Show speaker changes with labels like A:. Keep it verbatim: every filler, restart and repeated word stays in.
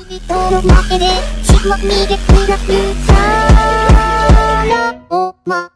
A: 人の負けで血を逃げくだくさらおま